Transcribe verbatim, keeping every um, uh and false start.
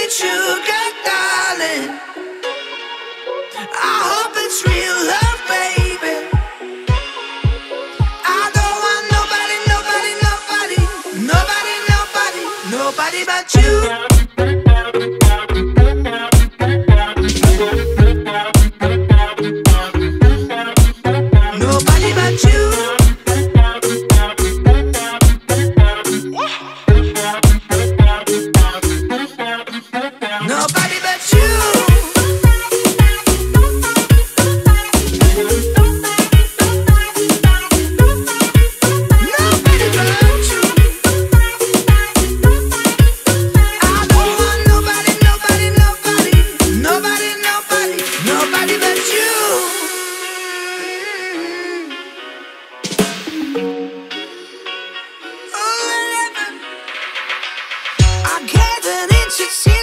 need sugar, darling. I hope it's real love, baby. I don't want nobody, nobody, nobody, nobody, nobody, nobody but you. Nobody but you. Nobody but you. Nobody but you. I don't want nobody, nobody, nobody, nobody, nobody, nobody but you. Oh, I get an inch